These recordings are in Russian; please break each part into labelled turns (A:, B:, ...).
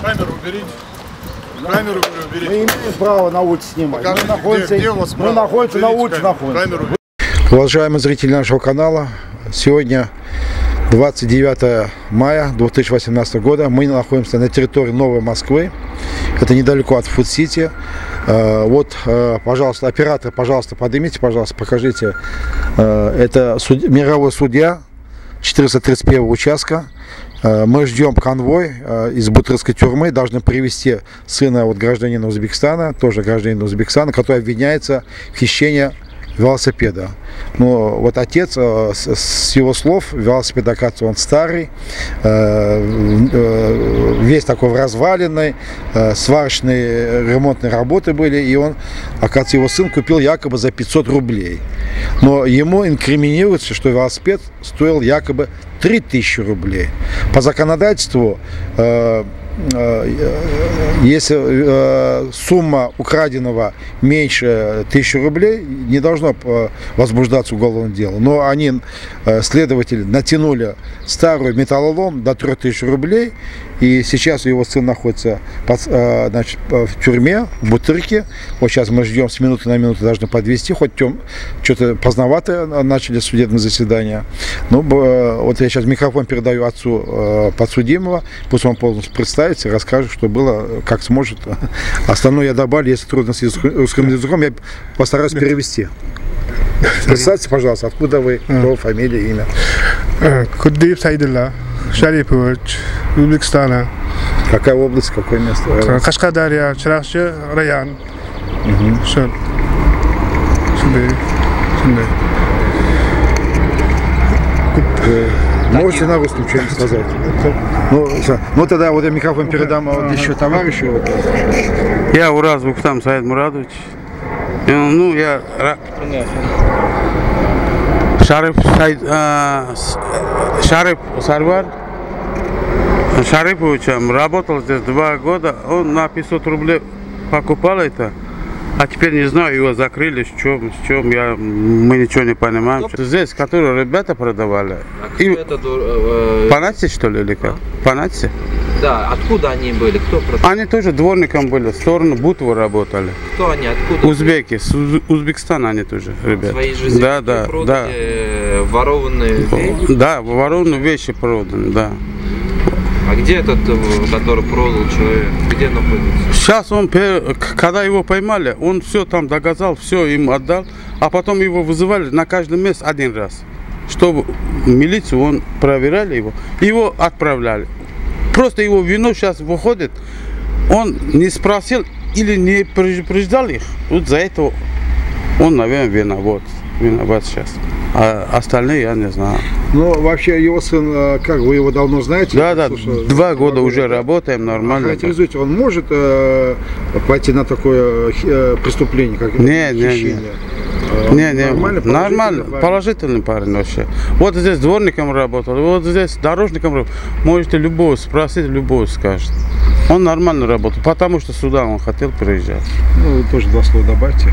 A: Камеру уберите. Камеру уберите.
B: Мы имеем право на улице снимать.
A: Покажите,
B: Мы находимся на улице.
A: Камеру.
B: Уважаемые зрители нашего канала, сегодня 29 мая 2018 года. Мы находимся на территории Новой Москвы. Это недалеко от Фуд-Сити. Вот, пожалуйста, оператор, пожалуйста, поднимите, пожалуйста, покажите. Это мировой судья 431 участка. Мы ждем конвой из Бутырской тюрьмы. Должны привезти сына гражданина Узбекистана, тоже гражданина Узбекистана, который обвиняется в хищении велосипеда. Но вот отец, с его слов, велосипед, оказывается, он старый, весь такой разваленный, сварочные ремонтные работы были, и он, оказывается, его сын купил якобы за 500 рублей. Но ему инкриминируется, что велосипед стоил якобы 3000 рублей. По законодательству, если сумма украденного меньше 1000 рублей, не должно возбуждаться уголовное дело. Но они, следователи, натянули старый металлолом до 3000 рублей, и сейчас его сын находится в тюрьме, в Бутырке. Вот сейчас мы ждем, с минуты на минуту должны подвести, хоть что-то поздновато начали судебное заседание. Ну, вот я сейчас микрофон передаю отцу подсудимого, пусть он полностью представится, расскажет, что было, как сможет. Остальное я добавлю, если трудности с русским языком, я постараюсь перевести. Представьте, пожалуйста, откуда вы, кто, фамилия, имя.
C: Куддиев Сайдулла, Шарипович, Узбекистана.
B: Какая область, какое место?
C: Кашкадарья, Чарахчи, район.
B: Можете на русском что-нибудь сказать? Ну тогда вот я микрофон передам еще товарищу.
D: Я Ураз Бухтам Саид Мурадович. Ну, я Шариф Сарвар Шариповичем работал здесь 2 года. Он на 500 рублей покупал это. А теперь не знаю, его закрыли, с чем мы ничего не понимаем. Здесь, которые ребята продавали. Панатцы, что ли, или как? Панатцы?
E: Да, откуда они были? Кто продавал?
D: Они тоже дворником были, в сторону Бутова работали.
E: Кто они, откуда?
D: Узбеки, с Узбекистана они тоже, ребята.
E: Свои же продали ворованные вещи?
D: Да, ворованные вещи проданы, да.
E: А где этот, который продал человек, где находится?
D: Сейчас он, когда его поймали, он все там доказал, все им отдал, а потом его вызывали на каждом месте 1 раз. Чтобы милицию, он проверяли его отправляли. Просто его вину сейчас выходит, он не спросил или не предупреждал их, вот за это он, наверное, виноват сейчас. А остальные я не знаю.
B: Ну, вообще, его сын, как вы его давно знаете?
D: Да, 2 года уже работаем нормально.
B: Характеризуйте, он может пойти на такое преступление, как хищение?
D: Нормально, положительный парень вообще. Вот здесь дворником работал, вот здесь дорожником работал. Можете любого спросить, любого скажет. Он нормально работал, потому что сюда он хотел приезжать.
B: Ну, тоже 2 слова добавьте.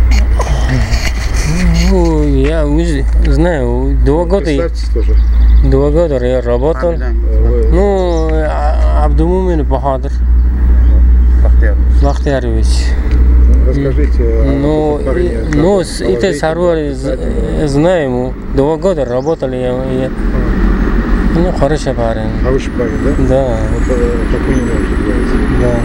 F: Ну, я знаю, 2 года. 2 года я работал. Ну, Абдумумин Бахадр Бахтиярович.
B: Расскажите.
F: Ну, это Сарвар знаем, 2 года работали. Ну, хороший парень.
B: Хороший парень, да?
F: Да.
B: Вот такой не может быть.
F: Да.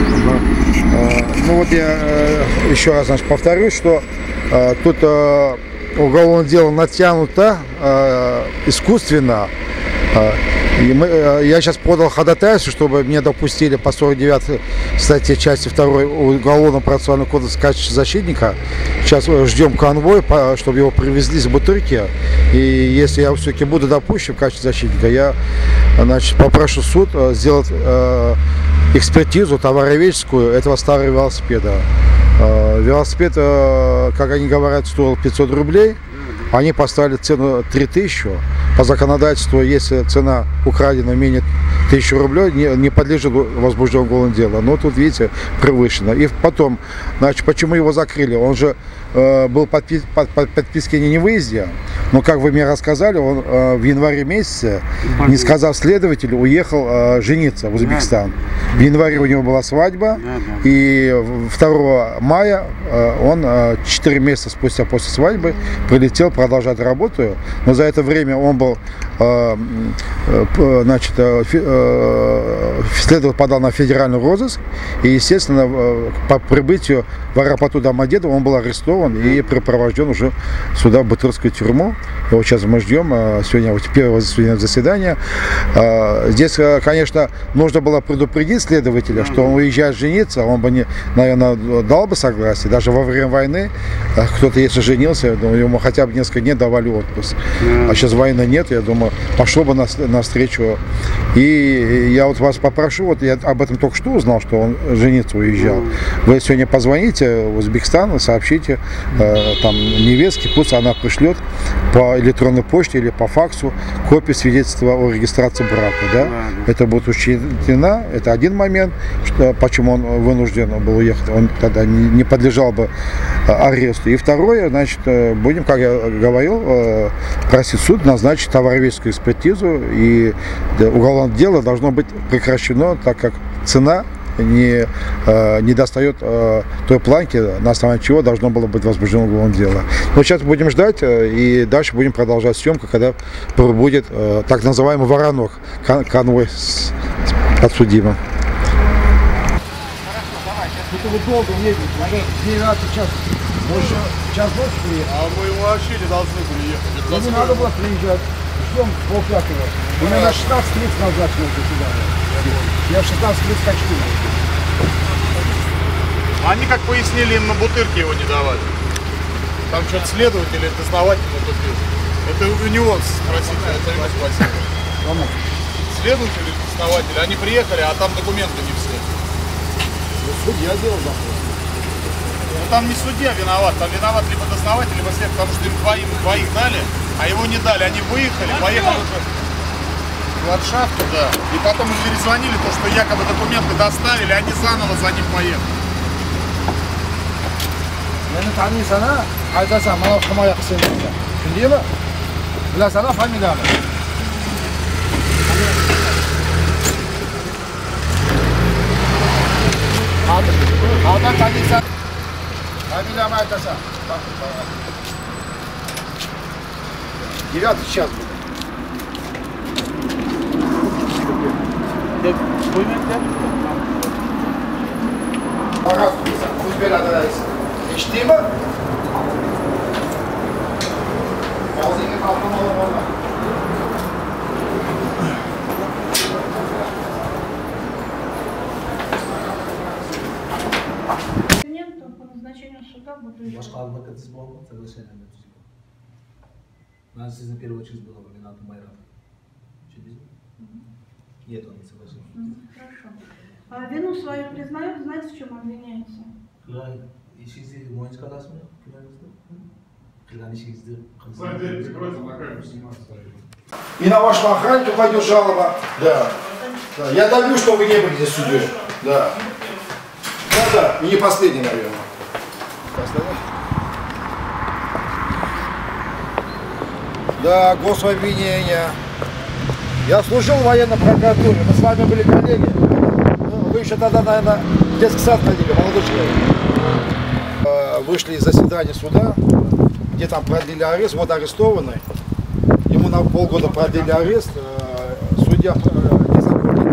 B: Ну вот я еще раз повторюсь, что тут уголовное дело натянуто искусственно. И я сейчас подал ходатайство, чтобы меня допустили по 49 статье части 2 Уголовного процессуального кодекса в качестве защитника. Сейчас ждем конвой, чтобы его привезли с Бутырки. И если я все-таки буду допущен в качестве защитника, я, значит, попрошу суд сделать экспертизу товароведческую этого старого велосипеда. Велосипед, как они говорят, стоил 500 рублей. Они поставили цену 3000. По законодательству, если цена украдена менее 1000 рублей не подлежит возбуждению уголовного дела. Но тут, видите, превышено. И потом, значит, почему его закрыли? Он же был под подписке о невыезде, но, как вы мне рассказали, он в январе месяце, не сказав следователю, уехал жениться в Узбекистан. В январе у него была свадьба, и 2 мая он 4 месяца спустя после свадьбы прилетел продолжать работу, но за это время он был, значит, следователь подал на федеральный розыск, и, естественно, по прибытию в аэропорту Домодедово он был арестован и припровожден уже сюда, в Бутырскую тюрьму. Его сейчас мы ждем, сегодня вот первое заседание. Здесь, конечно, нужно было предупредить следователя, что он уезжает жениться, он бы, наверное, дал бы согласие. Даже во время войны кто-то, если женился, ему хотя бы несколько дней давали отпуск. А сейчас войны нет, я думаю, пошло бы навстречу. И я вот вас попрошу, вот я об этом только что узнал, что он жениться уезжал. Вы сегодня позвоните в Узбекистан, сообщите там невестке, пусть она пришлет по электронной почте или по факсу копию свидетельства о регистрации брака. Да? Это будет учтено, это один момент, что, почему он вынужден был уехать, он тогда не подлежал бы аресту. И второе, значит, будем, как я говорил, просить суд назначить товароведческую экспертизу, и уголовное дело должно быть прекращено, так как цена не достает той планки, на основании чего должно было быть возбуждено уголовное дело. Но сейчас будем ждать и дальше будем продолжать съемку, когда будет так называемый воронок, конвой с подсудимым. Это вы долго едете, уже 12 час. Больше час ночи приехали.
A: А мы вообще не должны приехать.
B: Не надо было приезжать. Ждем полпятого. У меня на 16:30 назначено заседание. Я в 16:30 хочу.
A: Они, как пояснили, им на Бутырке его не давали. Там что-то следователь или дознаватель тупил. Это у него спросите, это ему спросите. Следователь или дознаватель, они приехали, а там документы не все.
B: Судья делал запрос.
A: Ну там не судья виноват, там виноват либо дознаватель, либо следователь, потому что им двоих дали, а его не дали. Они выехали, поехали уже в ландшафту, да. И потом им перезвонили, то, что якобы документы доставили, они заново за ним поехали.
B: Meni taniysan-a? Aytasan, mana himoya qilsin deysan. Tushundingmi? Bilasan-a familiyani? Hozir taniysan. Familiyamni aytasan. 9 час будет. Пожалуйста, пусть берет. Eshitdingmi? Og'zingga qalqon olib olma.
G: Документов по назначению суда будут.
H: Boshqa advokatingiz bormi? Соглашение tuzing. Mana sizni первый очередь было Минату Майрат. Чудесно. Нет, он не согласился.
G: Хорошо. А вину свою признают, знаете, в чем обвиняется?
H: İşinizi muayene kadar mı? Kılan işinizde.
B: И на вашего охранника пойдет жалоба. Да. Да. Я добьюсь, что вы не были здесь судьей. Да. Да. И не последний, наверное. Да, гособвинение. Я служил в военной прокуратуре. Мы с вами были коллеги. Вы еще тогда, наверное, в детский сад ходили, молодой человек. Вышли из заседания суда, где там продлили арест, вот арестованный. Ему на полгода продлили арест. Судья незаконный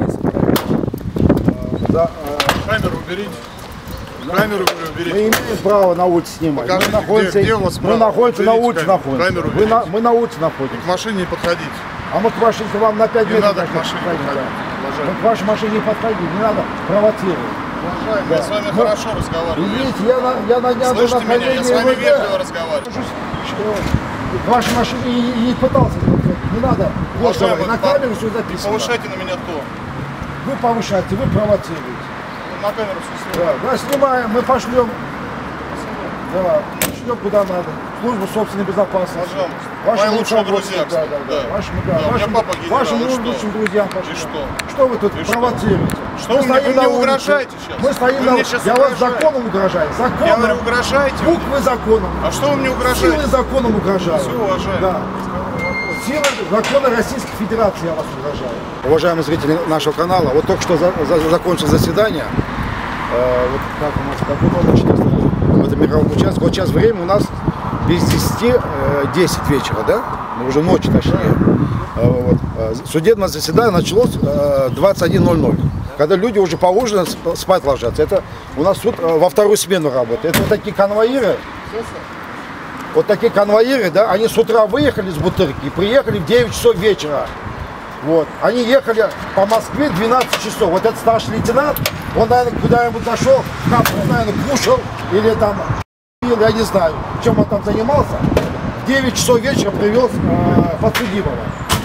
A: Камеру уберите. Камеру уберите.
B: Мы имеем право на улице снимать.
A: Покажите,
B: мы находимся,
A: где у вас
B: мы находимся на улице.
A: Камеру
B: Мы на улице находимся.
A: К машине не подходите.
B: А мы к вашей, вам на 5
A: Не
B: метров
A: надо к машине подходить.
B: Мы к вашей машине не подходим, не надо провоцировать.
A: Уважаемый, я с вами хорошо разговариваю.
B: Видите, я на днях был на
A: Слышите меня? Я с вами вежливо разговариваю.
B: К вашей машине не пытался подходить. Не надо.
A: Уважаемый,
B: На камеру все
A: не
B: записано.
A: повышайте на меня тон.
B: Вы повышаете, вы провоцируете.
A: На камеру все снимаем.
B: Да, снимаем, мы пошлем. Да, шлем куда надо. службу собственной безопасности.
A: Пожалуйста.
B: Вашим
A: Мои лучшие друзья,
B: да, да, да. Вашим, да,
A: у меня папа генерал,
B: вашим
A: и что?
B: лучшим друзьям.
A: И что?
B: Что вы тут
A: И что?
B: провоцируете?
A: Что вы мне угрожаете сейчас?
B: Мы стоим
A: Вы
B: на
A: мне
B: улице.
A: сейчас
B: Я вас
A: угрожаете.
B: законом угрожаю. Законом.
A: Я говорю, угрожаете?
B: Буквы законом.
A: А что вы мне угрожаете?
B: Силой законом угрожаю.
A: Все, уважаемый.
B: Да. Силой закона Российской Федерации я вас угрожаю. Уважаемые зрители нашего канала, вот только что закончилось заседание. Вот как у нас, какой номер 400 в этом мировом участке. Вот сейчас время у нас без 10 вечера, да? Ну, уже ночи точнее. Вот. Судебное заседание началось 21:00. Когда люди уже поужинают, спать ложатся. Это у нас суд во вторую смену работает. Это вот такие конвоиры. Вот такие конвоиры, да, они с утра выехали с Бутырки и приехали в 9 часов вечера. Вот. Они ехали по Москве 12 часов. Вот этот старший лейтенант, он, наверное, куда-нибудь зашел, наверное, кушал или там, я не знаю, чем он там занимался. В 9 часов вечера привез подсудимого.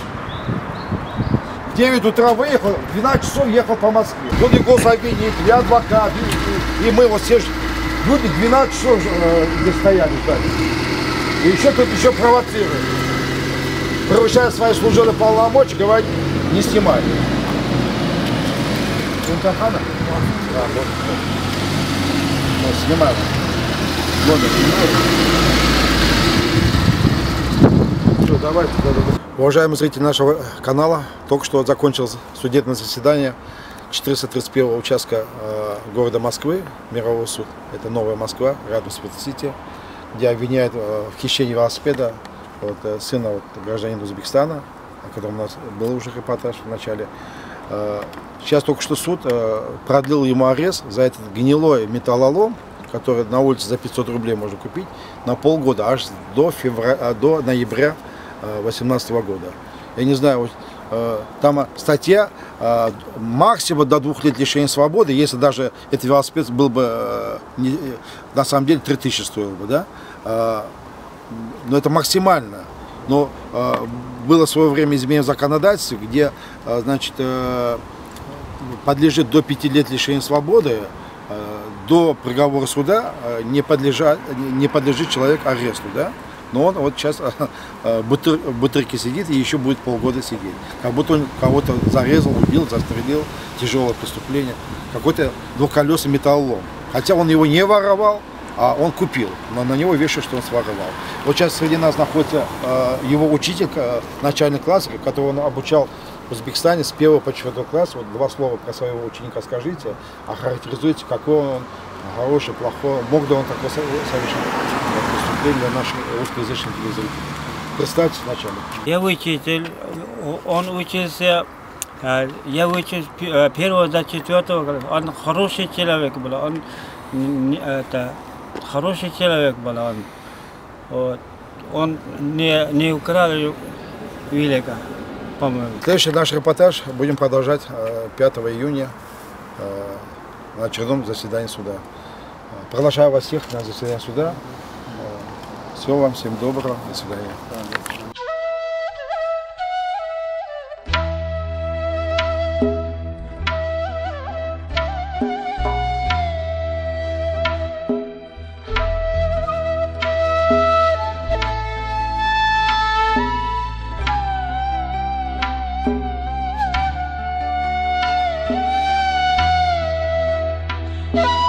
B: В 9 утра выехал, в 12 часов ехал по Москве. Тут и гособвинитель, и адвокат, и мы вот все люди 12 часов здесь стояли, ждали. И еще тут еще провоцируют. Превышая свои служебные полномочия, говорит, не снимай. Да, вот. Вот, снимаем. Все, давайте. Уважаемые зрители нашего канала, только что закончилось судебное заседание 431 участка города Москвы, мирового суд. Это Новая Москва, рядом с Сити, где обвиняют в хищении велосипеда сына гражданина Узбекистана, о котором у нас был уже репортаж в начале. Сейчас только что суд продлил ему арест за этот гнилой металлолом, который на улице за 500 рублей можно купить, на полгода, аж до ноября 2018 года. Я не знаю, там статья максимум до 2 лет лишения свободы, если даже этот велосипед был бы, на самом деле, 3000 стоил бы, да? Но это максимально. Но было в свое время изменение законодательства, где, значит, подлежит до 5 лет лишения свободы, до приговора суда не подлежит человек аресту, да? Но он вот сейчас в Бутырке сидит и еще будет полгода сидеть. Как будто он кого-то зарезал, убил, застрелил, тяжелое преступление. Какой-то двухколесный металлолом. Хотя он его не воровал, а он купил. Но на него вешают, что он своровал. Вот сейчас среди нас находится его учитель, начальный класс, которого он обучал в Узбекистане с 1 по 4 класс. Вот 2 слова про своего ученика скажите, охарактеризуйте, какой он хороший, плохой, мог ли он такое совершить преступление для наших русскоязычных телезрителей. Представьте сначала.
I: Я учитель, он учился, я учился 1 до 4, он хороший человек был, он хороший человек был, он не украл велика, по-моему.
B: Следующий наш репортаж будем продолжать 5 июня на очередном заседании суда. Приглашаю вас всех на заседание суда. Всего вам, всем доброго, до свидания.
J: Yeah.